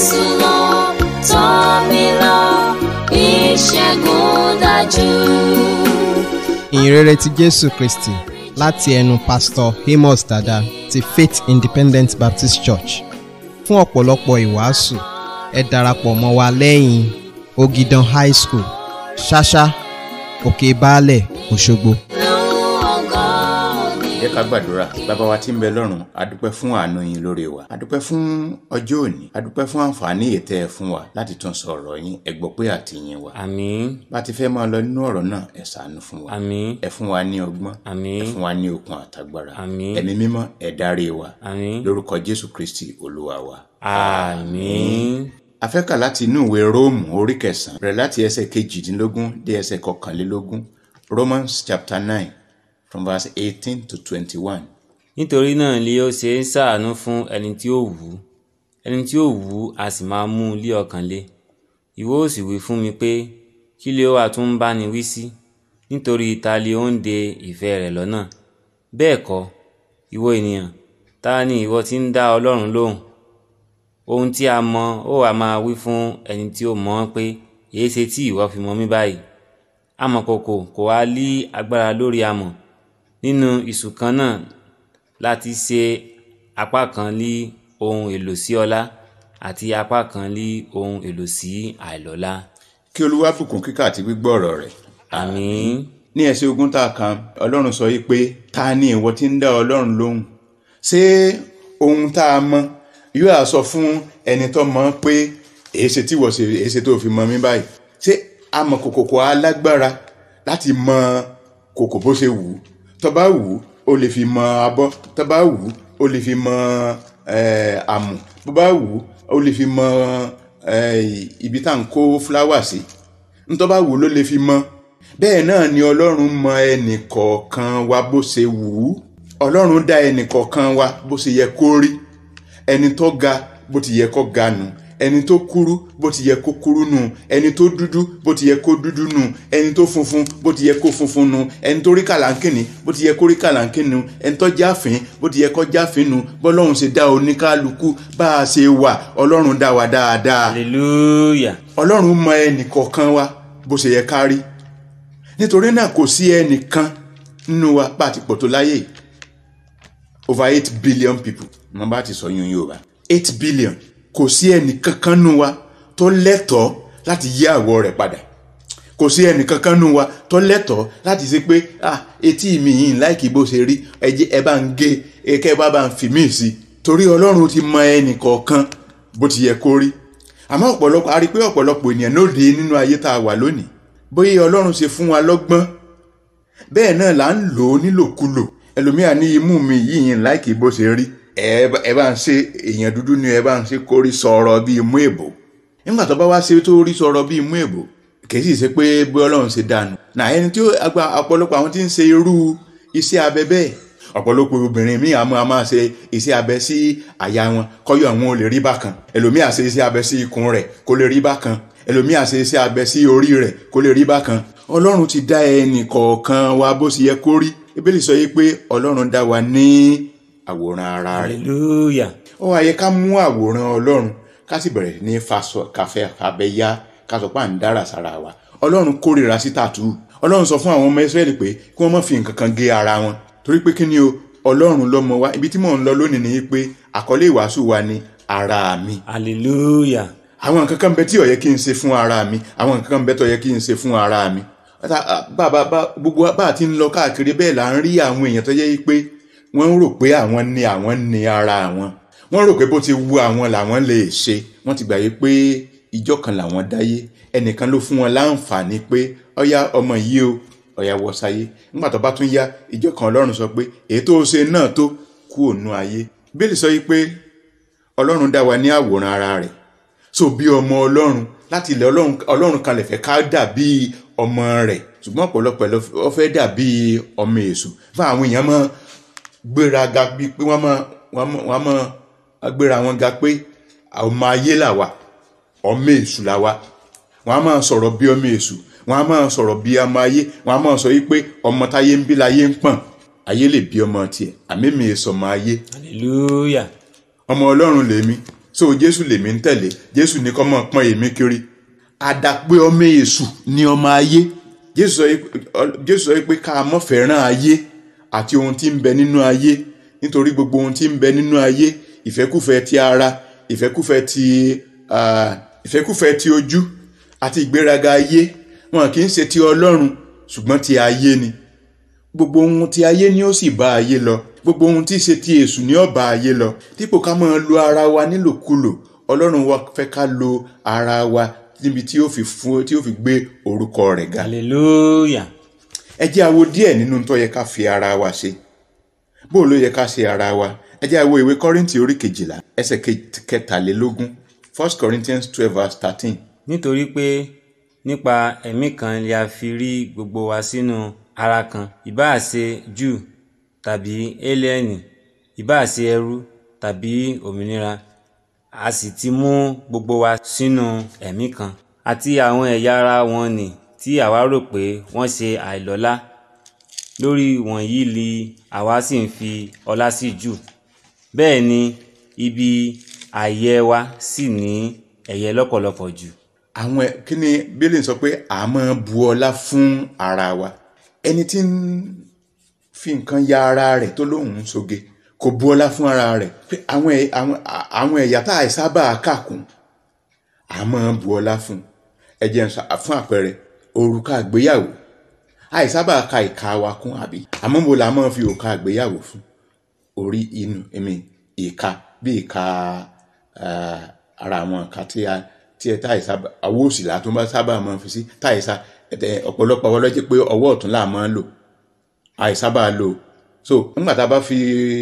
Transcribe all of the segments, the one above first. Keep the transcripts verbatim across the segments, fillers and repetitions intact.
Jésù lọ, tọ́ mi lọ, ìṣẹ́gun dájú. Ìhìnrere ti Jésù Kristi láti ẹnu Pastor Amos Dada ti Faith Independent Baptist Church. Fún ọ̀pọ̀lọpọ̀ ìwàásù, ẹ darapọ̀ mọ́ wa lẹ́yìn Ogidan High School, Ṣáṣá, Òkè Baálẹ̀, Òṣogbo. Jẹ́ ká gbàdúrà. Bàbá wa tí ń bẹ lọ́run, a dúpẹ́ fún àánú yín lórí wa. A dúpẹ́ fún ọjọ́ òní. A dúpẹ́ fún àǹfààní ètè ẹ fún wa láti tún sọ̀rọ̀ yín, ẹ gbọ́ pé àti yín wa. Àmín. Bá ti fẹ́ máa lọ nínú ọ̀rọ̀ náà, ẹ ṣàánú fún wa. Àmín. Ẹ fún wa ní ọgbọ́n. Àmín. Ẹ fún wa ní okun àtagbára. Àmín. Ẹ̀mí mímọ́, ẹ dárí wa. Àmín. Lórúkọ Jésù Kristi Olúwa wa. Àmín. A fẹ́ kà láti inú ìwé Róòmù orí kẹsàn-án, bẹ̀rẹ̀ láti ẹsẹ̀ kejìdínlógún dé ẹsẹ̀ kọkànlélógún. Romans chapter nine from verse eighteen to twenty-one. Nítorí náà ni ó ṣe ń ṣàánú fún ẹni tí ó wù ú, ẹni tí ó wù ú a sì máa mú un lé ọkàn le. Ìwọ ó sì wí fún mi pé, kí lè ó wà tún ń bá ni wí sí, nítorí ta lè ó ń de ìfẹ́ rẹ̀ lọ́nà. Bẹ́ẹ̀ kọ́, ìwọ ènìyàn, ta ni ìwọ tí ń dá Ọlọ́run lóhùn? Ohun tí a mọ̀ ó wá máa wí fún ẹni tí ó mọ̀ pé, èéṣe tí ìwọ fi mọ̀ mí báyìí? Amọ̀kòkò kò wá lí agbára lórí amọ̀. Nínú ìṣù kan náà láti ṣe apá kan lí ohun èlò sí ọlá àti apá kan lí ohun èlò sí àìlọ́lá. Kí Olúwa bùkún kíkà àti gbígbọ́ ọ̀rọ̀ rẹ̀. Àmín. Ní ẹsẹ̀ ogún tá a kà, Ọlọ́run sọ yìí pé, ta ni ìwọ tí ń dá Ọlọ́run lóhùn? Ṣé ohun tá a mọ̀ yóò á sọ fún ẹni tó mọ̀ pé èéṣe tí wọ́n ṣe èéṣe tó fi mọ̀ mí báyìí? Ṣé amọ̀kòkò kò alágbára láti mọ kòkò bó ṣe wù ú? Tó bá wù ú, ó lè fi mọ abọ́. Tó bá wù ú, ó lè fi mọ àmù. Bó bá wù ú, ó lè fi mọ ibi tá ń kó fúláwà sí. Tó bá wù ú ló lè fi mọ. Bẹ́ẹ̀ náà ni Ọlọ́run mọ ẹnì kọ̀ọ̀kan wa bó ṣe wù ú. Ọlọ́run dá ẹnì kọ̀ọ̀kan wa bó ṣe yẹ kó rí. Ẹni tó ga bó ti yẹ kó ga nù. Ẹni tó kúrú bó ti yẹ kó kúrú nù. Ẹni tó dúdú bó ti yẹ kó dúdú nù. Ẹni tó funfun bó ti yẹ kó funfun nù. Ẹni tó rí kàlàǹkìnì bó ti yẹ kó rí kàlàǹkìnì nù. Ẹni tó jáfín bó ti yẹ kó jáfín nù. Bọ́lọ́run ṣe dá oníkálukú bá a ṣe wà, Ọlọ́run dá wa dáadáa. Hallelujah. Ọlọ́run mọ ẹnì kọ̀ọ̀kan wa bó ṣe yẹ ká rí. Nítorí náà kò sí ẹnìkan nínú wa bá ti pọ̀ tó láyé. Over eight billion people. Mo bá ti sọ yún Yorùbá. Eight billion. Kò sí ẹnì kankan nínú wa tó lẹ́tọ̀ọ́ láti yí àwọ̀ rẹ̀ padà. Kò sí ẹnì kankan nínú wa tó lẹ́tọ̀ọ́ láti ṣe pé ah etí mi yìí láìkí bó ṣe rí, ẹ jẹ́ ẹ bá ń gé e kẹ́ bá bá ń fi mí sí. Torí Ọlọ́run ti mọ ẹnì kọ̀ọ̀kan bó ti yẹ kó rí. Àmọ́ ọ̀pọ̀lọpọ̀ a rí pé ọ̀pọ̀lọpọ̀ ènìyàn ló dé nínú ayé tá a wà lónìí. Bóyá Ọlọ́run ṣe fún wa lọ́gbọ́n, bẹ́ẹ̀ náà là ń lò ó nílòkulò. Ẹlòmíà ní imú mi yìí láìkí bó ṣe rí, ẹ bá ń ṣe èèyàn dúdú ni ẹ bá ń ṣe kó rí sọ̀rọ̀ bí imú èbò. Nígbà tó bá wá ṣe tó rí sọ̀rọ̀ bí imú èbò, kìí sì ṣe pé bí Ọlọ́run ṣe dànù. Nà ẹni tí ọ̀pọ̀lọpọ̀ àwọn tí ń ṣe irú iṣẹ́ abẹ bẹ́ẹ̀, ọ̀pọ̀lọpọ̀ obìnrin míì àmọ́ a máa ṣe iṣẹ́ abẹ sí àyà wọn kọ́yọ̀ àwọn ò lè rí bákan. Ẹlòmíà ṣe iṣẹ́ abẹ sí ikùn rẹ̀ kó lè rí bákan. Ẹlòmíà ṣe iṣẹ́ abẹ sí orí rẹ̀ kó lè rí bákan. Ọlọ́run ti dá ẹnì kọ̀ọ̀kan wa bó ṣe yẹ kó rí. Bíbélì sọ yìí pé Ọlọ́run dá wa ní àwòrán ara rẹ̀. Hallelujah. Ó wá yẹ ká mú àwòrán Ọlọ́run ká sì bẹ̀rẹ̀ ní fasọ káfẹ́ abẹ́yá ká sọ pé à ń dára sára wa. Ọlọ́run kórìíra sí tàtú. Ọlọ́run sọ fún àwọn ọmọ Ísírẹ́lì pé kí wọ́n má fi nǹkan kan gé ara wọn. Torí pé kí ni o, Ọlọ́run ló mọ wa. Ibi tí mò ń lọ lónìí ni pé àkọlé ìwàásù wa ni ara mi. Hallelujah. Àwọn nǹkan kan bẹ tí ó yẹ kí n ṣe fún ara mi. Àwọn nǹkan kan bẹ tó yẹ kí n ṣe fún ara mi. Bàbá gbogbo bá ti ń lọ káàkiri bẹ́ẹ̀ là ń rí àwọn èèyàn tó yẹ pé wọ́n rò pé àwọn ní àwọn ní ara wọn. Wọ́n rò pé bó ti wù àwọn làwọn lè ṣe. Wọ́n ti gbàgbé pé ìjọ kan làwọn dáyé. Ẹnìkan ló fún wọn láǹfààní pé ọ̀yá ọmọ yìí o, ọ̀yá wọ sáyé. Nígbà tó bá tún yá, ìjọ kan Ọlọ́run sọ pé èyí tó ṣe náà tó kú ònú ayé. Bíbélì sọ yìí pé Ọlọ́run dá wa ní àwòrán ara rẹ̀. So bí ọmọ Ọlọ́run láti ilẹ̀ Ọlọ́run Ọlọ́run kan lè fẹ́ ká dàbí ọmọ rẹ̀. Ṣùgbọ́n ọ̀pọ̀lọpọ̀ ló fẹ́ dàbí ọmọ èṣù. Fún àwọn èèyàn mọ́ gbéraga bí pé wọ́n mọ́ wọ́n mọ́ gbéra wọn ga pé ọmọ ayé là wà, ọmọ èṣù là wà. Wọ́n á máa sọ̀rọ̀ bí ọmọ èṣù, wọ́n á máa sọ̀rọ̀ bí ọmọ ayé, wọ́n á máa sọ yìí pé ọmọ táyé ń bí láyé ń pọ̀n. Ayé lè bí ọmọ tiẹ̀, àmì mi èso ọmọ ayé. Hallelujah. Ọmọ Ọlọ́run lèmi. so Jésù lèmi ń tẹ̀lé, Jésù ní kó máa pọ́n èmi kiri. Àdàpé ọmọ èṣù ni ọmọ ayé. Jésù sọ pé ká má fẹ́ràn ayé àti ohun tí ń bẹ nínú ayé, nítorí gbogbo ohun tí ń bẹ nínú ayé, ìfẹ́kúfẹ̀ẹ́ ti ara, ìfẹ́kúfẹ̀ẹ́ ti uh, ìfẹ́kúfẹ̀ẹ́ ti ojú àti ìgbéraga ayé, wọn kì í ṣe ti Ọlọ́run ṣùgbọ́n ti ayé ni. Gbogbo ohun ti ayé ni ó sì bá ayé lọ, gbogbo ohun tí ṣe ti èṣù ni ó bá ayé lọ. Dípò ká máa lo ara wa nílòkulò, Ọlọ́run wa fẹ́ ká lo ara wa níbi tí ó fi fún tí ó fi gbé orúkọ rẹ̀ ga. Hallelujah. Ẹ jẹ́ a wo díẹ̀ nínú tó yẹ ká fi ara wa ṣe. Bó ló yẹ ká ṣe ara wa? Ẹ jẹ́ a wo ìwé Kọ́ríńtì orí kejìlá ẹsẹ̀ kẹtàlélógún, First Corinthians twelve verse thirteen. Nítorí pé nípa ẹ̀mí kan ni a fi rí gbogbo wa sínú ara kan, ìbáà ṣe Júù tàbí Hélénì, ìbáà ṣe ẹrú tàbí òmìnira, a sì ti mú gbogbo wa sínú ẹ̀mí kan. Àti àwọn ẹ̀yà ara wọn nì tí àwa rò pé wọ́n ṣe àìlọ́lá, lórí wọ̀nyí li àwa sì ń fi ọlá sí jù. Bẹ́ẹ̀ ni ibi ààyè wa sì ní ẹ̀yẹ lọ́pọ̀lọpọ̀ jù. Àwọn kí ni Bíbélì sọ pé a máa bu ọlá fún ara wa. Ẹni tí ń fi nǹkan ya ara rẹ̀ tó lóhùn sóge kò bu ọlá fún ara rẹ̀. Pé àwọn àwọn ẹ̀yà tá àìsábà kàkún a máa bu ọlá fún. Ẹ jẹ́ fún àpẹẹrẹ òrùka àgbéyàwó, àìsábà ka ìka wa kún àbí, àmọ́ mo la máa fi òrùka àgbéyàwó fún orí inú èmi ìka bí ìka ara àwọn ìka tí a tí ẹ táì sábà ọwọ́ òsì là tó bá sábà máa fi sí táì sá ọ̀pọ̀lọpọ̀ ọwọ́ lọ́jọ́ pé ọwọ́ ọ̀tún là máa ń lò àìsábà lò. So nígbà tá a bá fi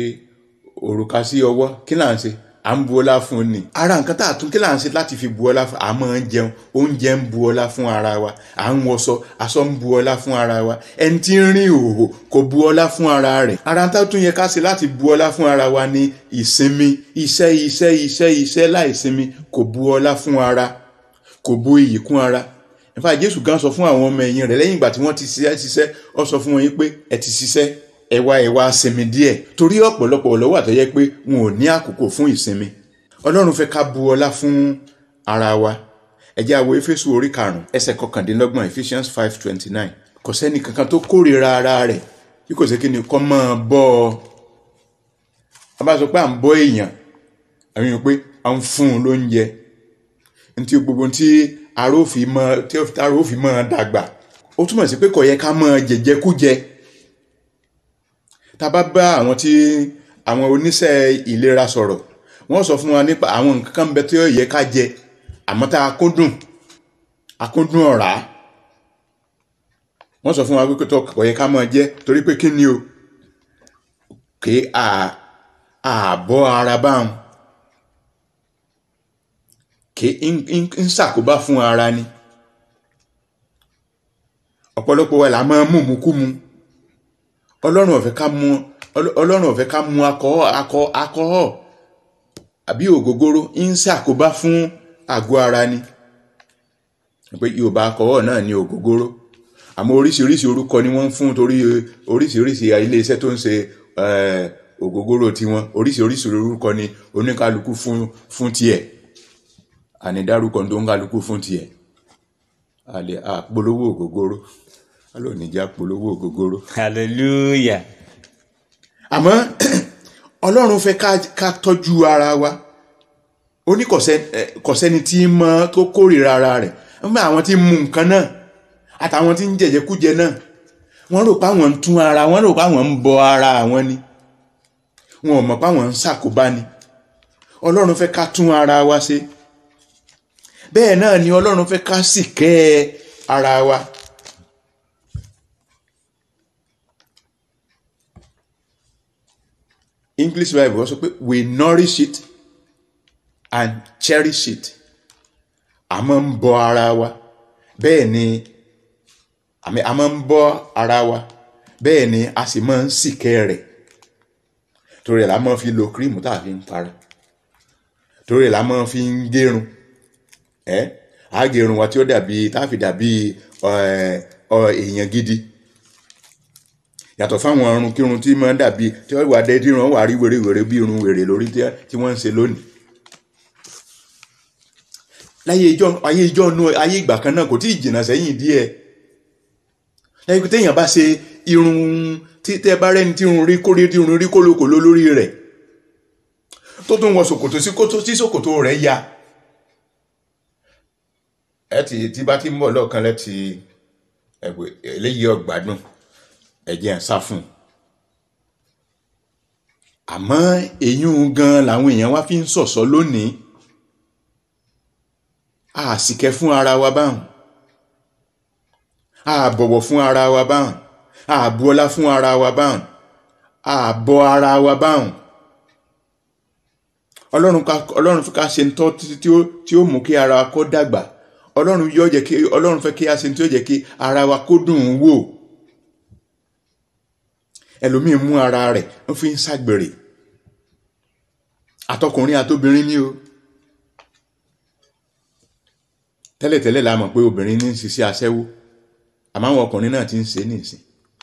òrùka sí ọwọ́ kí là ń ṣe? À ń bu ọlá fún ni. Ara nǹkan tá a tún kí là ń ṣe láti fi bu ọlá fún? À máa ń jẹun, oúnjẹ ń bu ọlá fún ara wa. À ń wọṣọ, aṣọ ń bu ọlá fún ara wa. Ẹni tí ń rìn òhò kò bu ọlá fún ara rẹ̀. Ara tá tún yẹ ká ṣe láti bu ọlá fún ara wa ni ìsinmi. Iṣẹ́ iṣẹ́ iṣẹ́ iṣẹ́ láìsinmi kò bu ọlá fún ara, kò bu iyì kún ara. In fact, Jésù gan sọ fún àwọn ọmọ ẹ̀yìn rẹ̀ lẹ́yìn ìgbà tí wọ́n ti ṣiṣẹ́ ṣiṣẹ́, ó sọ fún wọn yín pé ẹ ti ṣiṣẹ́, ẹ wá ẹ wá sinmi díẹ̀. Torí ọ̀pọ̀lọpọ̀ ló wà tó yẹ pé wọn ò ní àkókò fún ìsinmi. Ọlọ́run fẹ́ ká bu ọlá fún ara wa. Ẹ jẹ́ a wo Éfésù orí karùn-ún ẹsẹ̀ kọkàndínlọ́gbọ̀n, Ephesians five twenty nine. Kò sẹ́ni kankan tó kórìíra ara rẹ̀ bí kò ṣe kí ni kó máa bọ́ ọ. A bá sọ pé à ń bọ́ èèyàn, àwọn èèyàn pé à ń fún un lóúnjẹ. Ntí gbogbo tí ara ó fi máa tí ara ó fi máa dàgbà. Ó túmọ̀ sí pé kò yẹ ká máa jẹjẹkújẹ. Tá bá bá àwọn tí àwọn oníṣẹ́ ìlera sọ̀rọ̀, wọ́n sọ fún wa nípa àwọn nǹkan kan bẹ tí ó yẹ ká jẹ àmọ́ tá a kúndùn akúndùn ọ̀rá. Wọ́n sọ fún wa pé tó kò yẹ ká máa jẹ torí pé kí ni o kí a àbọ̀ ara báwọn kí ń ṣàkóbá fún ara ni. Ọ̀pọ̀lọpọ̀ wa la máa mú mukúmu. Ọlọ́run ò fẹ́ ká mú Ọlọ́run ò fẹ́ ká mú alcohol alcohol alcohol àbí ògógóró, ń ṣàkóbá fún àgọ́ ara ni. Pé Yorùbá alcohol náà ni ògógóró. Àmọ́ oríṣiríṣi orúkọ ni wọ́n ń fún torí oríṣiríṣi ilé iṣẹ́ tó ń ṣe ògógóró tiwọn. Oríṣiríṣi orúkọ ni oníkálukú fún fún tiẹ̀. Àní dárúkọ tó ń kálukú fún tiẹ̀. Àlè àpolówó ògógóró. Alò ní já polówó ògógóró. Hallelujah. Àmọ́ Ọlọ́run fẹ́ ká ká tọ́jú ara wa. Ó ní kò sẹ́ni tí mọ̀ tó kórìíra ara rẹ̀. Nígbà àwọn tí ń mu nǹkan náà àtàwọn tí ń jẹjẹkújẹ náà, wọ́n rò pé àwọn ń tún ara, wọ́n rò pé àwọn ń bọ ara àwọn ni. Wọn ò mọ̀ pé àwọn ń ṣàkóbá ni. Ọlọ́run fẹ́ ká tún ara wa ṣe. Bẹ́ẹ̀ náà ni Ọlọ́run fẹ́ ká sì kẹ́ ara wa. English Bible sọ pé we nourish it and cherish it. A máa ń bọ́ ara wa. Bẹ́ẹ̀ ni a máa ń bọ́ ara wa. Bẹ́ẹ̀ ni a sì máa ń sìkẹ́ rẹ̀. Torí ẹ̀ la máa fi lo cream tá a fi ń para. Torí ẹ̀ la máa fi ń gérun. Ẹ́ a gérun wa tí ó dàbí tá a fi dàbí èèyàn gidi. Yàtọ̀ fáwọn ọrùn kírun tí máa ń dàbí tí wọ́n wà dé tí wọ́n wà rí wèrè wèrè bí irun wèrè lórí tí wọ́n ń ṣe lónìí. láyé ìjọ ayé ìjọ nú ayé ìgbà kan náà kò tí ì jìnnà sẹ́yìn díẹ̀ lẹ́yìn pé téèyàn bá ṣe irun tí tẹ́ bá rẹ́ni tí irun rí kórè tí irun rí kólókòló lórí rẹ̀ tó tún wọ ṣòkòtò sí kótó tí ṣòkòtò rẹ̀ ya ẹ ti tí bá ti ń bọ̀ lọ́ọ̀kan lẹ́ti ẹ̀gbẹ́ eléyìí ọ̀gbádùn ẹ̀jẹ̀ ń sá fún un àmọ́ èyún gan làwọn èèyàn wá fi ń sọ̀sọ́ lónìí a sì kẹ́ fún ara wa báhùn a bọ̀wọ̀ fún ara wa báhùn a bu ọlá fún ara wa báhùn a bọ ara wa báhùn ọlọ́run ká ọlọ́run fẹ́ ká ṣe ń tọ́ títí tí ó tí ó mú kí ara wa kó dàgbà ọlọ́run yóò jẹ́ kí ọlọ́run fẹ́ kí a ṣe tí ó jẹ́ kí ara wa kó dùn ún wò ẹlòmíì mú ara rẹ̀ ń fi ń ṣàgbèrè àtọkùnrin àtobìnrin ni o tẹ́lẹ̀tẹ́lẹ̀ la mọ̀ pé obìnrin ní ń ṣiṣẹ́ aṣẹ́wó àmọ́ àwọn ọkùnrin náà ti ń ṣe nísìn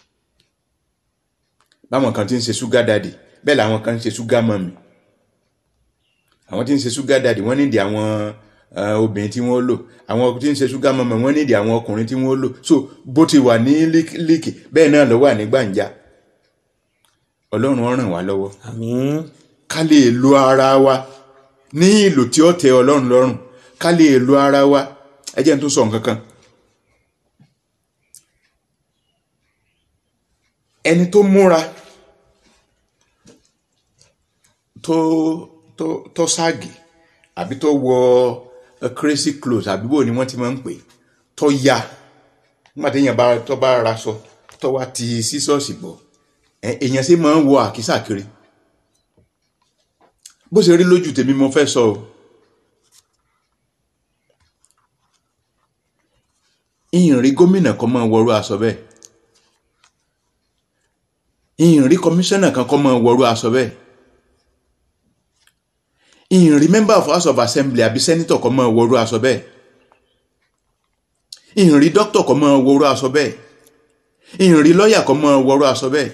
báwọn kan ti ń ṣe sugar daddy bẹ́ẹ̀ làwọn kan ń ṣe sugar mommy àwọn tí ń ṣe sugar daddy wọ́n nídìí àwọn obìnrin tí wọ́n lò àwọn tí ń ṣe sugar mommy wọ́n nídìí àwọn ọkùnrin tí wọ́n lò so bó ti wà ní líkì bẹ́ẹ̀ náà ló wà ní gbàǹjà ọlọ́run ó ràn wá lọ́wọ́ àmín ká lè lo ara wa ní ìlò tí ó tẹ́ ọlọ́run lọ́rùn ká lè lo ara wa ẹ jẹ́ n tún sọ nǹkan kan ẹni tó múra tó tó tó ságì àbí tó wọ crazy clothes àbí bò ni wọ́n ti máa ń pè tó ya nígbà téèyàn bá tó bá raṣọ tó wá ti sísọ́ọ̀sì bọ̀ èèyàn sì máa ń wọ àkísà kiri bó ṣe rí lójú tèmi mo fẹ́ sọ o ìyìnrí gómìnà kan máa wọrú aṣọ bẹ́ẹ̀ ìyìnrí kọmíṣánná kan kan máa wọrú aṣọ bẹ́ẹ̀ ìyìnrí member of house of assembly àbí senator kan máa wọrú aṣọ bẹ́ẹ̀ ìyìnrí doctor kan máa wọrú aṣọ bẹ́ẹ̀ ìyìnrí lawyer kan máa wọrú aṣọ bẹ́ẹ̀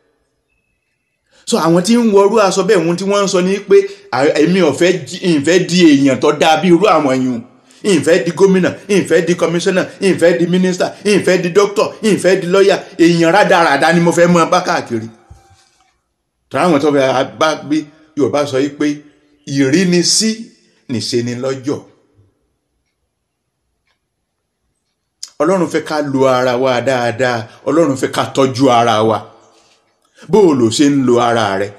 so àwọn tí ń wọrú aṣọ bẹ́ẹ̀ wọn tí wọ́n ń sọ ní pé èmi ò fẹ́ ìfẹ́ di èèyàn tó dáa bí irú àwọn yìí ìfẹ́ di gómìnà ìfẹ́ di kọmíṣánná ìfẹ́ di mínísítà ìfẹ́ di dókítà ìfẹ́ di lọ́yà èèyàn rádaràda ni mo fẹ́ mọ́ bá káàkiri tọ́ra àwọn tó fẹ́ bá bí Yorùbá sọ yìí pé ìrínisí nìṣe ni lọ́jọ́ Ọlọ́run fẹ́ ká lo ara wa dáadáa Ọlọ́run fẹ́ ká tọ́jú ara wa bó o lò ṣe ń lo ara rẹ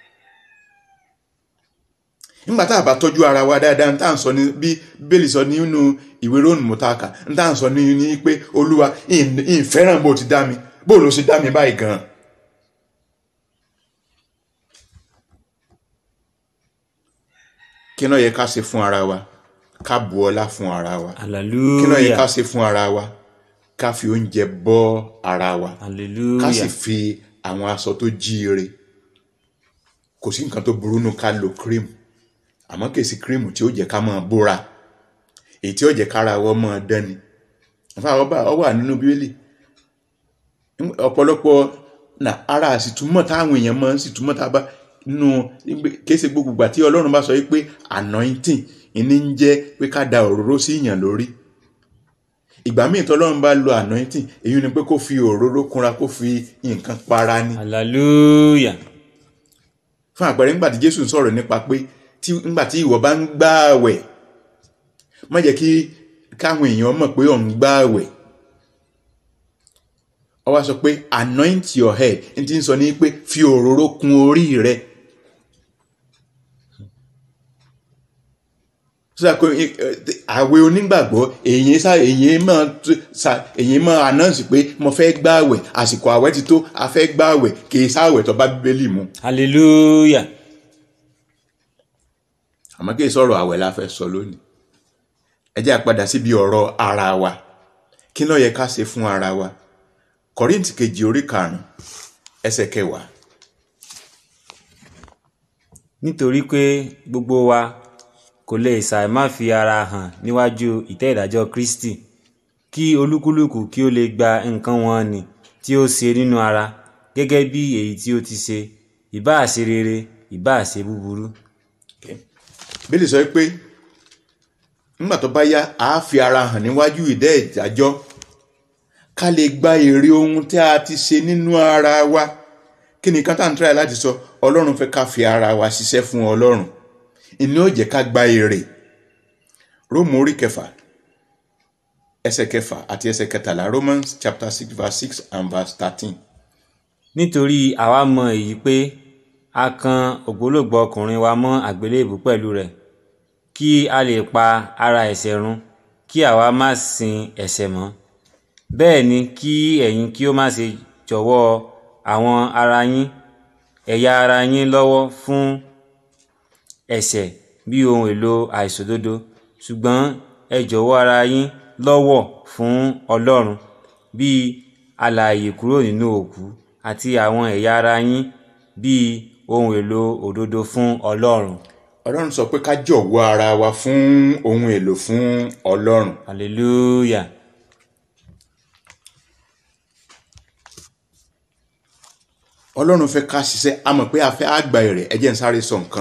nígbà tá a bá tọ́jú ara wa dáadáa ń tà ń sọ ní bí Bíbélì sọ nínú ìwé Róòmù mọ́tàkà ń tà ń sọ ní ní pé Olúwa ìfẹ́ràn bó ti dá mi bó o lò ṣe dá mi báyìí gan-an kí náà yẹ ká ṣe fún ara wa ká bu ọlá fún ara wa hallelujah kí náà yẹ ká ṣe fún ara wa ká fi oúnjẹ bọ́ ara wa hallelujah ká sì fi àwọn aṣọ tó jíire kò sí nǹkan tó burú nù ká lo cream àmọ́ kèsì cream tí ó jẹ́ ká máa bóra èyí tí ó jẹ́ kára wọ́n máa dán ni ọ wà nínú Bíbélì ọ̀pọ̀lọpọ̀ na ara àsìtúmọ̀ táwọn èèyàn máa ń sìtúmọ̀ tá a bá nínú kése gbogbo ìgbà tí Ọlọ́run bá sọ pé anointing ìní ń jẹ́ pé ká da òróró sí ìyàn lórí ìgbà míì tọ́lọ́run bá lo anointing èyí ni pé kó fi òróró kúnra kó fi nǹkan para ni hallelujah fún àpẹẹrẹ nígbà tí Jésù ń sọ̀rọ̀ nípa pé tí nígbà tí ìwọ bá ń gbààwẹ̀ má jẹ́ kí káwọn èèyàn mọ̀ pé ò ń gbààwẹ̀ ó wá sọ pé anoint your head n tí ń sọ ní pé fi òróró kún orí rẹ sọ pé àwẹ̀ onígbàgbọ́ èyí sá èyí máa sa èyí máa announce pé mo fẹ́ gbààwẹ̀ àsìkò àwẹ̀ ti tó a fẹ́ gbààwẹ̀ kì í sáwẹ̀ tó bá Bíbélì mu hallelujah àmọ́ kí sọ̀rọ̀ àwẹ̀ la fẹ́ sọ lónìí ẹ jẹ́ á padà síbi ọ̀rọ̀ ara wa kí ló yẹ ká ṣe fún ara wa Kọ́ríńtì kejì orí karùn-ún ẹsẹ̀ kẹwàá. nítorí pé gbogbo wa kò lè ṣàì má fi ara hàn níwájú ìtẹ́ ìdájọ́ Kristi kí olúkúlùkù kí ó lè gba nǹkan wọn nì tí ó ṣe nínú ara gẹ́gẹ́ bí èyí tí ó ti ṣe ìbáà ṣe rere ìbáà ṣe búburú. Bíbélì sọ pé nígbà tó bá yá a fi ara hàn níwájú ìdẹ́ ìdájọ́ ká lè gba èrè ohun tí a ti ṣe nínú ara wa. Kí ni kátà ń try láti sọ? Ọlọ́run fẹ́ ká fi ara wa ṣiṣẹ́ fún Ọlọ́run, ìní ó jẹ́ ká gba èrè. Róòmù orí kẹfà ẹsẹ̀ kẹfà àti ẹsẹ̀ kẹtàlá, Romans chapter six verse six and verse thirteen. Nítorí àwa mọ èyí pé a kan ògbólógbòó ọkùnrin wa mọ́ àgbélébù pẹ̀lú rẹ̀, kí a lè pa ara ẹ̀ṣẹ̀ run, kí àwa má sin ẹ̀ṣẹ̀ mọ́. Bẹ́ẹ̀ ni kí ẹ̀yin kí ó má ṣe jọ̀wọ́ àwọn ara yín, ẹ̀yà ara yín lọ́wọ́ fún ẹ̀ṣẹ̀ bí ohun èlò àìṣòdodo, ṣùgbọ́n ẹ jọ̀wọ́ ara yín lọ́wọ́ fún Ọlọ́run bí alààyè kúrò nínú òkú, àti àwọn ẹ̀yà ara yín bí ohun èlò òdodo fún Ọlọ́run. Ọlọ́run sọ pé ká jọ̀wọ́ ara wa fún ohun èlò fún Ọlọ́run. Hallelujah. Ọlọ́run fẹ́ ká ṣiṣẹ́, a mọ̀ pé a fẹ́ àgbà èrè. Ẹ jẹ́ n sáré sọ nǹkan.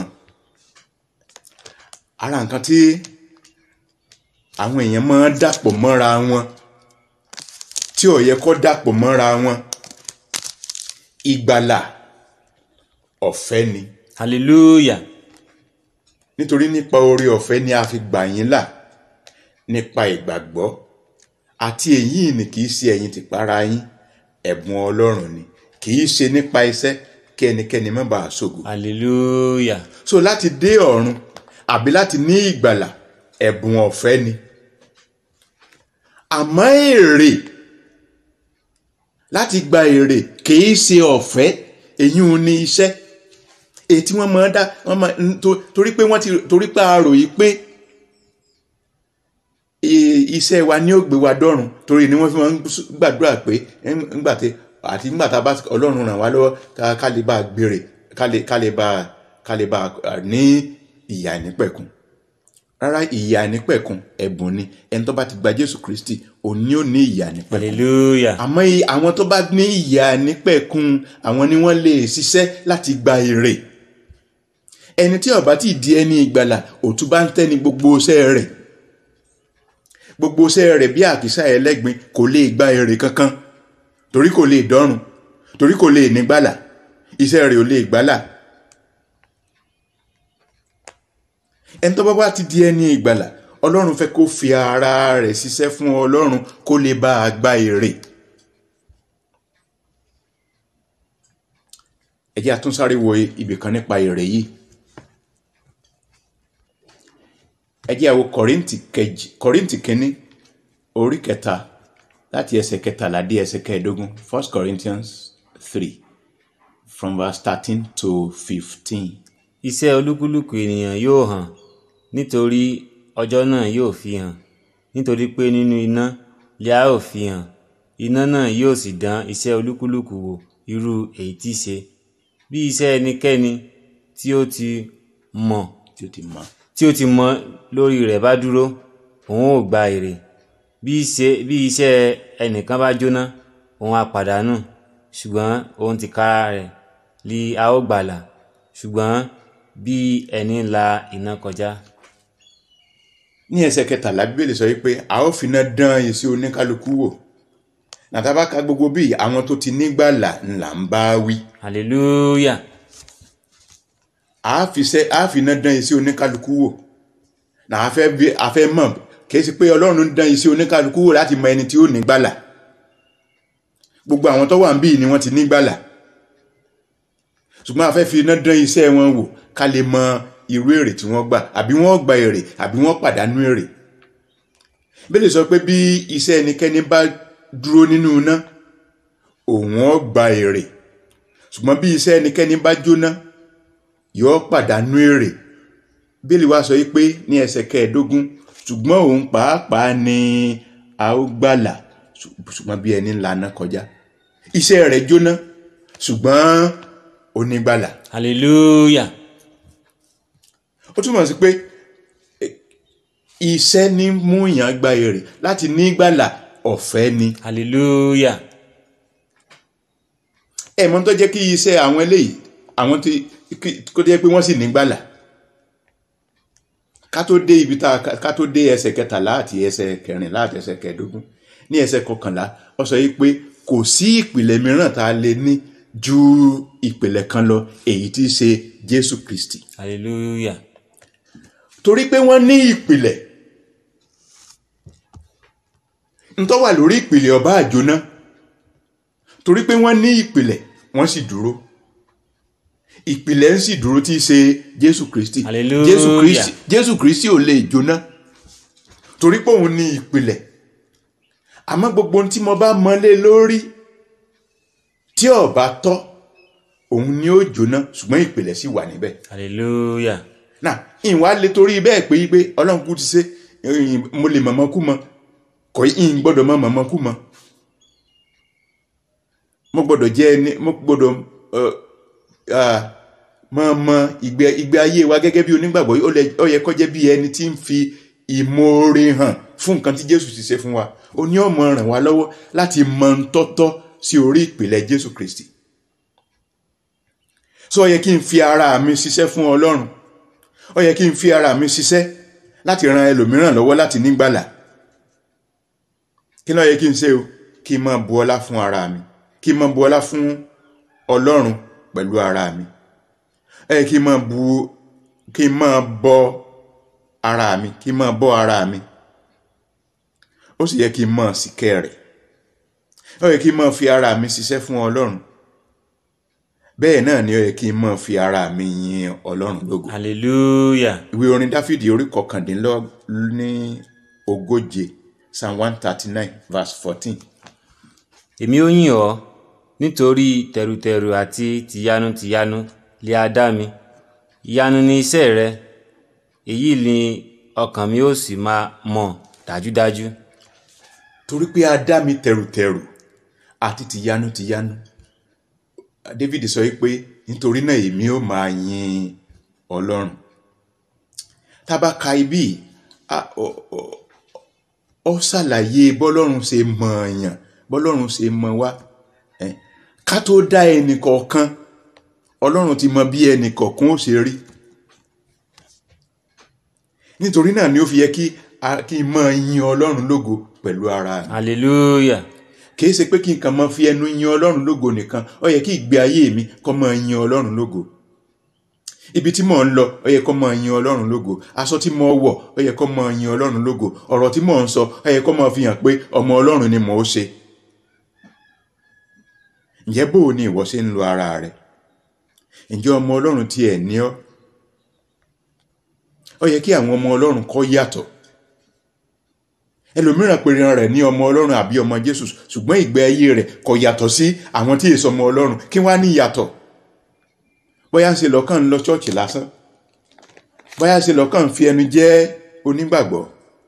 Ara nǹkan tí àwọn èèyàn máa ń dàpọ̀ mọ́ra wọn tí ò yẹ kó dàpọ̀ mọ́ra wọn. Ìgbàlà ọ̀fẹ́ ni. Hallelujah. Nítorí nípa oore ọ̀fẹ́ ni a fi gbà yín là nípa ìgbàgbọ́, àti èyí ni kì í ṣe ẹ̀yin tìkára yín, ẹ̀bùn Ọlọ́run ni, kì í ṣe nípa iṣẹ́ kí ẹnikẹ́ni má bàa ṣògo. Hallelujah. So láti dé ọ̀run àbí láti ní ìgbàlà, ẹ̀bùn ọ̀fẹ́ ni. Àmọ́ èrè, láti gba èrè kì í ṣe ọ̀fẹ́, èyí ò ní iṣẹ́. Èyí tí wọ́n máa dá, wọ́n máa torí pé wọ́n ti torí pé a rò yìí pé iṣẹ́ wa ní ó gbé wa dọ́run, torí ni wọ́n fi máa ń gbàdúrà pé ńgbà tí àti ńgbà tá a bá Ọlọ́run ràn wá lọ́wọ́ ká lè bá gbèrè, ká lè ká lè bá ká lè bá ní ìyà nípẹ̀kun. Rárá, ìyà nípẹ̀kun ẹ̀bùn ni. Ẹni tó bá ti gba Jésù Kristi òní ò ní ìyà nípẹ̀kun. Hallelujah. Àmọ́ àwọn tó bá ní ìyà nípẹ̀kun, àwọn ni wọ́n lè ṣiṣẹ́ láti gba èrè. Ẹni tí ó bá ti di ẹni ìgbàlà, òtún bá ń tẹ́ni gbogbo iṣẹ́ rẹ̀. Gbogbo iṣẹ́ rẹ̀ bí àkísà ẹlẹ́gbin, kò lè gba èrè kankan, torí kò lè dọ́run, torí kò lè nígbàlà, iṣẹ́ rẹ̀ ò lè gbàlà. Ẹni tó bá bá ti di ẹni ìgbàlà, Ọlọ́run fẹ́ kó fi ara rẹ̀ ṣiṣẹ́ fún Ọlọ́run kó lè bá a gba èrè. Ẹ jẹ́ a tún sáré wo ibì kan nípa èrè yìí. Ẹ jẹ́ a wo Kọ́ríńtì kejì, Kọ́ríńtì kínní orí kẹta láti ẹsẹ̀ kẹtàlá dé ẹsẹ̀ kẹẹ̀ẹ́dógún. First Corinthians three from verse thirteen to fifteen. Iṣẹ́ olúkúlùkù ènìyàn yóò hàn, nítorí ọjọ́ náà yóò fi hàn, nítorí pé nínú iná lè a ó fi hàn. Iná náà yóò sì dán iṣẹ́ olúkúlùkù wò irú èyí tí ṣe. Bí iṣẹ́ ẹnikẹ́ni tí ó ti mọ̀ tí ó ti mọ̀ tí ó ti mọ̀ lórí rẹ̀ bá dúró, òun ó gba èrè. Bí iṣẹ́ bí iṣẹ́ ẹnìkan bá jóná, òun á pàdánù, ṣùgbọ́n òun tìkára rẹ̀ li a ó gbàlà, ṣùgbọ́n bí ẹni la iná kọjá. Ní ẹsẹ̀ kẹtàlá Bíbélì sọ wípé a ó fi iná dán iṣẹ́ oníkálukú wò. Nàtàbá ka gbogbo bí àwọn tó ti nígbàlà ńlá ń bá wí. Hallelujah. A fi iṣẹ́ a fi iná dán iṣẹ́ oníkálukú wò. Nà a fẹ́ bí a fẹ́ mọ̀ kì í ṣe pé Ọlọ́run ń dán iṣẹ́ oníkálukú wò láti mọ ẹni tí ó nígbàlà. Gbogbo àwọn tó wà ń bí ni wọ́n ti nígbàlà. Ṣùgbọ́n a fẹ́ fi iná dán iṣẹ́ wọn wò ká lè mọ irú èrè tí wọ́n gbà, àbí wọ́n gba èrè àbí wọ́n pàdánù èrè. Bíbélì sọ pé bí iṣẹ́ ẹnikẹ́ni bá dúró nínú iná, òun ó gba èrè. Ṣùgbọ́n bí iṣẹ́ ẹnikẹ́ni bá jóná, yóò pàdánù èrè. Bíbélì wá sọ pé ní ẹsẹ̀ kẹẹ̀ẹ́dógún, ṣùgbọ́n òun pàápàá ni a ó gbàlà, ṣùgbọ́n bí ẹni ńlá náà kọjá. Iṣẹ́ rẹ̀ jóná, ṣùgbọ́n onígbàlà. Hallelujah. Ó túmọ̀ sí pé iṣẹ́ ní mú èèyàn gba èrè, láti nígbàlà ọ̀fẹ́ ni. Hallelujah. Ẹ mọ̀ tó jẹ́ kí iṣẹ́ àwọn eléyìí, àwọn tí kó jẹ́ pé wọ́n sì nígbàlà. ká tó dé ibi tá ká tó dé ẹsẹ̀ kẹtàlá àti ẹsẹ̀ kẹrìnlá àti ẹsẹ̀ kẹẹ̀dógún ní ẹsẹ̀ kọkànlá ó sọ yìí pé kò sí ìpìlẹ̀ mìíràn tá a lè ní ju ìpìlẹ̀ kan lọ èyí tí í ṣe Jésù Kristi. hallelujah. torí pé wọ́n ní ìpìlẹ̀ ntọ́ wà lórí ìpìlẹ̀ ọba àjóná torí pé wọ́n ní ìpìlẹ̀ wọ́n sì dúró ìpìlẹ̀ ń sì dúró tí í ṣe Jésù Kristi. hallelujah. Jésù Kristi Jésù Kristi ò lè jóná torí pé òun ní ìpìlẹ̀ àmọ́ gbogbo ohun tí mo bá mọ́lé lórí tí ó bá tọ́ òun ni ó jóná ṣùgbọ́n ìpìlẹ̀ sì wà níbẹ̀. hallelujah. náà ìwà lè torí bẹ́ẹ̀ pé pé Ọlọ́run kú ti ṣe mo lè mọ̀mọ́ kú mọ́ kò yín gbọ́dọ̀ mọ́ mọ̀mọ́ kú mọ́ mo gbọ́dọ̀ jẹ́ ẹni mo gbọ́dọ̀ mọ̀ mọ̀ ìgbé ìgbé ayé wa gẹ́gẹ́ bí onígbàgbọ́ ó yẹ kó jẹ́ bí ẹni tí ń fi ìmoore hàn fún nǹkan tí Jésù ti ṣe fún wa ó ní ó máa ràn wá lọ́wọ́ láti mọ̀ ń tọ́tọ́ sí orí ìpìlẹ̀ Jésù Kristi. so ó yẹ kí n fi ara mi ṣiṣẹ́ fún Ọlọ́run ó yẹ kí n fi ara mi ṣiṣẹ́ láti ran ẹlòmíràn lọ́wọ́ láti nígbàlà. kí ló yẹ kí n ṣe o kí n máa bu ọlá fún ara mi kí n máa bu ọlá fún Ọlọ́run pẹ̀lú ara mi ẹ yẹ kí n máa bu kí n máa bọ ara mi kí n máa bọ ara mi ó sì yẹ kí n máa sìkẹ́ rẹ̀ ó yẹ kí n máa fi ara mi ṣiṣẹ́ fún Ọlọ́run bẹ́ẹ̀ náà ni ó yẹ kí n máa fi ara mi yin Ọlọ́run lógo. hallelujah. ìwé orin Dáfídì orí kọkàndínlọ́ní ogóje Psalm one thirty nine verse fourteen. èmi ó yìn ọ́ nítorí tẹrutẹru àti tìyanutìyanu lé a dá mi ìyanu ni iṣẹ́ rẹ èyí ni ọkàn mi ó sì máa mọ̀ dájúdájú. torí pé a dá mi tẹrutẹru àti tìyanutìyanu David sọ pé nítorí náà èmi ó máa yin Ọlọ́run. tá bá ka ibi ó ṣàlàyé bọ́lọ́run ṣe mọ̀ èèyàn bọ́lọ́run ṣe mọ̀ wá ká tó dá ẹnì kọ̀ọ̀kan Ọlọ́run ti mọ̀ bí ẹnì kọ̀ọ̀kan ó ṣe rí nítorí náà ni ó fi yẹ kí kí n máa yin Ọlọ́run lógo pẹ̀lú ara mi. hallelujah. kìí ṣe pé kí n kàn máa fi ẹnu yin Ọlọ́run lógo nìkan ó yẹ kí ìgbé ayé mi kó máa yin Ọlọ́run lógo ibi tí mò ń lọ ó yẹ kó máa yin Ọlọ́run lógo aṣọ tí mo wọ̀ ó yẹ kó máa yin Ọlọ́run lógo ọ̀rọ̀ tí mò ń sọ ó yẹ kó máa fi hàn pé ọmọ Ọlọ́run ni mò ń ṣe. ǹjẹ́ bó o ní ìwọ ṣe ń lo ara rẹ ǹjẹ́ ọmọ Ọlọ́run tí ẹ̀ ní ọ́ ó yẹ kí àwọn ọmọ Ọlọ́run kó yàtọ̀ ẹlòmíràn pèrè rẹ̀ ní ọmọ Ọlọ́run àbí ọmọ Jésù ṣùgbọ́n ìgbé ayé rẹ̀ kò yàtọ̀ sí àwọn tí èso ọmọ Ọlọ́run kí wá ní ìyàtọ̀ bóyá ń ṣe lọ́kàn ń lọ ṣọ́ọ̀ṣì lásán bóyá ń ṣe lọ́kàn ń fi ẹnu jẹ́ onígbàgbọ́.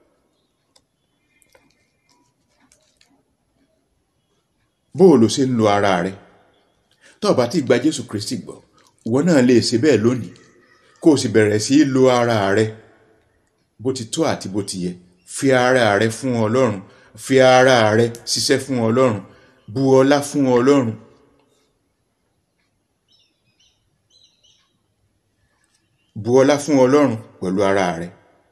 bó o lò ṣe ń lo ara rẹ tó o bá ti gba Jésù Kristi gbọ́ ìwọ náà lè ṣe bẹ́ẹ̀ lónìí kó o sì bẹ̀rẹ̀ sí í lo ara rẹ bó ti tó àti bó ti yẹ fi ara rẹ fún Ọlọ́run fi ara rẹ ṣiṣẹ́ fún Ọlọ́run bu ọlá fún Ọlọ́run. bu ọlá fún Ọlọ́run pẹ̀lú ara rẹ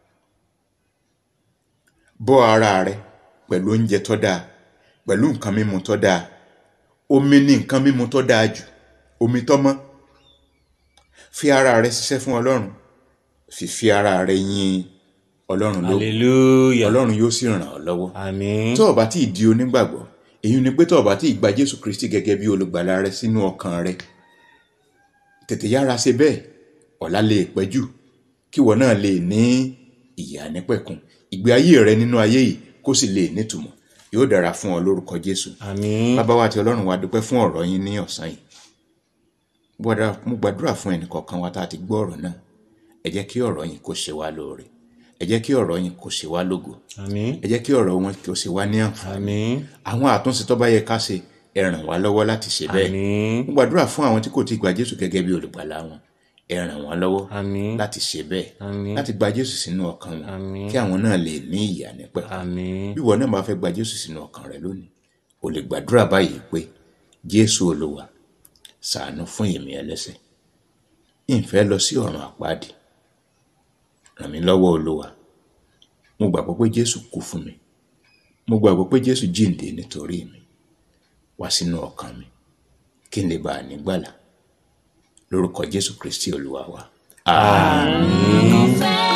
bọ́ ara rẹ pẹ̀lú oúnjẹ tó dáa pẹ̀lú nǹkan mímu tó dáa omi ní nǹkan mímu tó dáa jù omi tó mọ́ fi ara rẹ ṣiṣẹ́ fún Ọlọ́run fi fi ara rẹ yin Ọlọ́run lógo. hallelujah. Ọlọ́run yóò sì ràn ọ́ lọ́wọ́. àmín. tó o bá ti di onígbàgbọ́ èyí ni pé tó o bá ti gba Jésù Kristi gẹ́gẹ́ bí olùgbàlà rẹ sínú ọkàn rẹ tètè yára ṣe bẹ́ẹ̀ ọ̀la lè pẹ́ jù kí ìwọ náà lè ní ìyè àìnípẹ̀kun ìgbé ayé rẹ nínú ayé yìí kó sì lè nítumọ̀ yóò dára fún ọ lórúkọ Jésù. àmín. bàbá wa àti Ọlọ́run wa dúpẹ́ fún ọ̀rọ̀ yín ní ọ̀sán yìí mo gbàdúrà fún ẹnìkọ̀ọ̀kan wa tá a ti gbọ́ ọ̀rọ̀ náà ẹ jẹ́ kí ọ̀rọ̀ yín kó ṣe wá lóore ẹ jẹ́ kí ọ̀rọ̀ yín kó ṣe wá lógo àmín. ẹ jẹ́ kí ọ̀rọ̀ wọn kó ṣe wá ní àǹfààní àmín. àwọn àtúnṣe tó bá yẹ ká ṣe ẹ ràn wá lọ́wọ́ láti ṣe bẹ́ẹ̀ àmín. mo gbàdúrà fún àwọn tí kò ti gba Jésù gẹ́gẹ́ bí olùgbàlà wọn ẹ ràn wọ́n lọ́wọ́ àmín. láti ṣe bẹ́ẹ̀ àmín. láti gba Jésù sínú ọkàn wọn àmín. kí àwọn náà lè ní ìyè àìnípẹ̀kun àmín. bí ìwọ náà bá fẹ́ gba Jésù sínú ọkàn rẹ lónìí o lè gbàdúrà báyìí pé Jésù Olúwa ṣàánú fún èmi ẹlẹ́ṣẹ̀ ìfẹ́ lọ sí ọ̀run àpáàdì ràn mí lọ́wọ́ Olúwa. Mo gbàgbọ́ pé Jésù kú fún mi. Mo gbàgbọ́ pé Jésù jíǹde nítorí mi. Wá sínú ọkàn mi kí n lè bá a nígbàlà. Lórúkọ Jésù Kristi Olúwa wa. Àmín.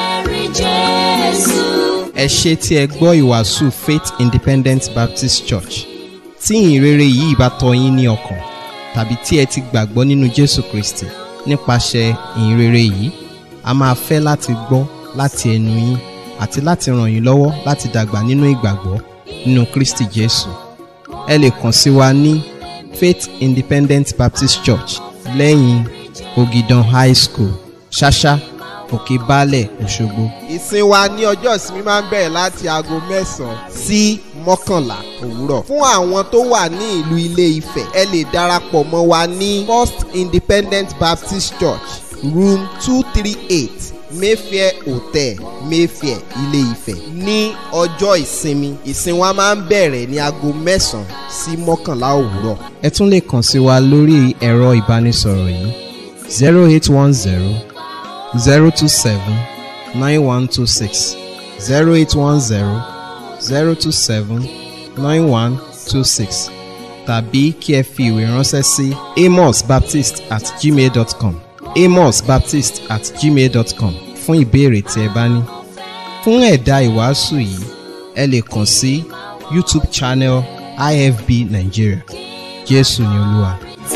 Ẹ ṣé tí ẹ gbọ́ ìwàásù Faith Independent Baptist Church. Tí ìhìnrere yìí bá tọ́ yín ní ọkàn, tàbí tí ẹ ti gbàgbọ́ nínú Jésù Kristi nípasẹ̀ ìhìnrere yìí, a máa fẹ́ láti gbọ́ láti ẹnu yín àti láti ràn yín lọ́wọ́ láti dàgbà nínú ìgbàgbọ́ nínú Kristi Jésù. Ẹ lè kàn sí wa ní Faith Independent Baptist Church lẹ́yìn Ogidan High School, Ṣáṣá, Òkè Baálẹ̀, Òṣogbo. Ìsìn wa ní ọjọ́ ìsinmi máa ń bẹ̀rẹ̀ láti aago mẹ́sàn-án sí mọ́kànlá òwúrọ̀. Fún àwọn tó wà ní ìlú Ilé Ifẹ̀, ẹ lè darapọ̀ mọ́ wa ní First Independent Baptist Church, room two thirty-eight, Mayfair Hotel, Mayfair, Ilé Ifẹ̀. Ní ọjọ́ ìsinmi, ìsìn wa máa ń bẹ̀rẹ̀ ní aago mẹ́sàn-án sí mọ́kànlá òwúrọ̀. Ẹ tún lè kàn sí wa lórí ẹ̀rọ ìbánisọ̀rọ̀ yìí zero eight one zero zero two seven nine one two six zero eight one zero zero two seven nine one two six tàbí kí ẹ fi ìwé ránṣẹ́ sí amosbaptist at gmail dot com amosbaptist at gmail dot com fún ìbéèrè tí ẹ bá ní. Fún ẹ̀dà ìwàásù yìí, ẹ lè kàn sí YouTube channel I F B Nigeria. Jésù ni Olúwa.